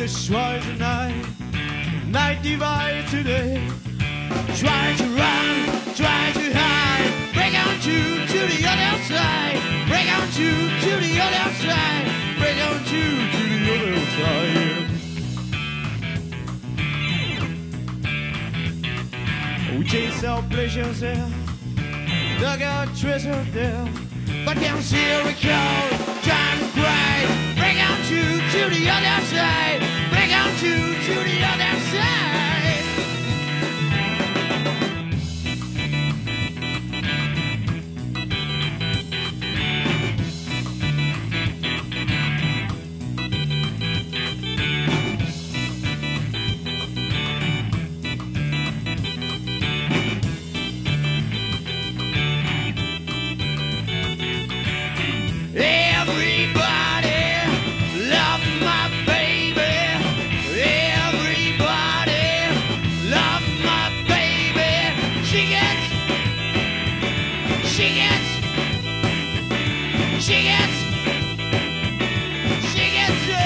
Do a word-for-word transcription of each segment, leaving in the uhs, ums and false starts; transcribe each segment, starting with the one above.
destroys the night. Night divides today. Try to run, try to hide. Break on to, to the other side. Break on to, to the other side. Break on to, to the other side. We chase our pleasures there, dug our treasure there, but can still recall time to cry. Break on to, to the other side. Break on to, to the other side. She gets, she gets it.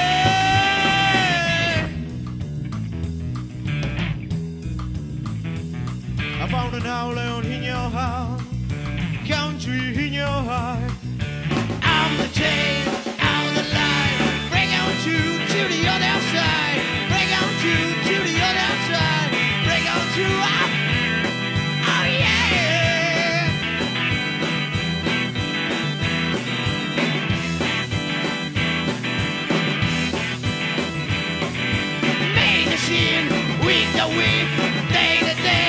I found an outlet in your heart, country in your heart. I'm the chain, I'm the line. Break on to, to the other side. Break on to, to the other side. Break on to, ah. Oh yeah. Week to week, day to day.